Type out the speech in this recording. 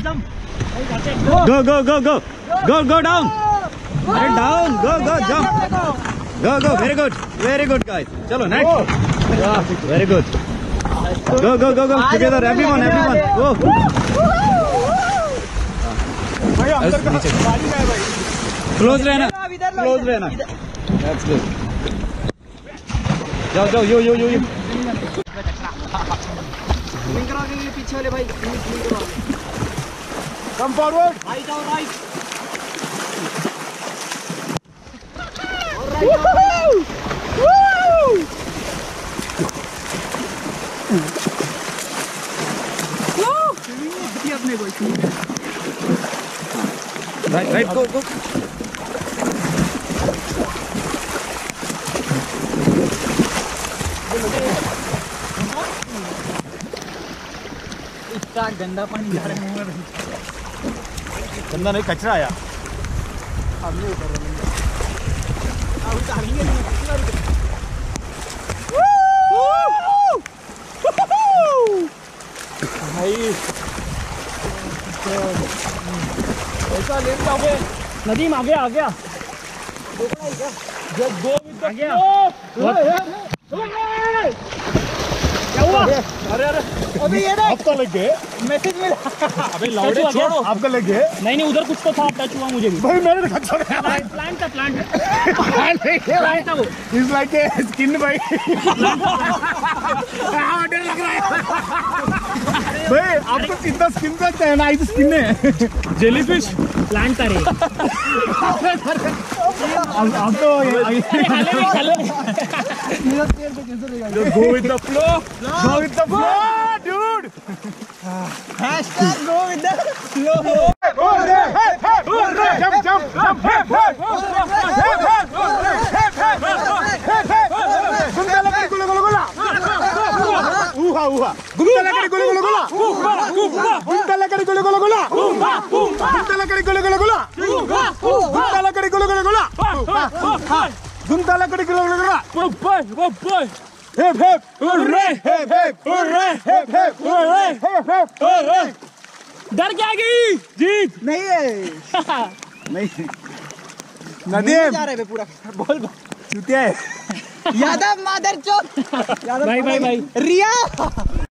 Go, go, go, go. Go down. Down. Go, jump. Go. Very good, guys. Chalo, next. Very good. Go. Together, everyone. Go. Close रहना. That's good. जाओ. यो. पीछे वाले भाई. Come forward. Right or right. Right, go. इतना गंदा पानी जा रहा है मुंह में. गंदा नहीं, कचरा आया. अब नहीं उतर रहा. ऐसा ले जाओगे. नदीम आ गया. क्या हुआ? अरे अभी ये देख. आपका लग गए. मैसेज मिला. अबे लाउड छोड़ो. आपका लग गए. नहीं उधर कुछ तो था. टच हुआ मुझे भी. भाई मैंने देखा. प्लांट था वो. इज लाइक ए स्किन भाई. डर लग रहा है भाई. आपको कितना स्किन का कहना है. स्किन है जेलीफिश. प्लांट था रे. अब तो go with the flow, dude. Hashtag go with the flow. Jump. डर क्या गई. जीत नहीं है. नहीं नदीम जा रहे पूरा. बोल चुतिया है. यादव मादर चौथ. भाई रिया.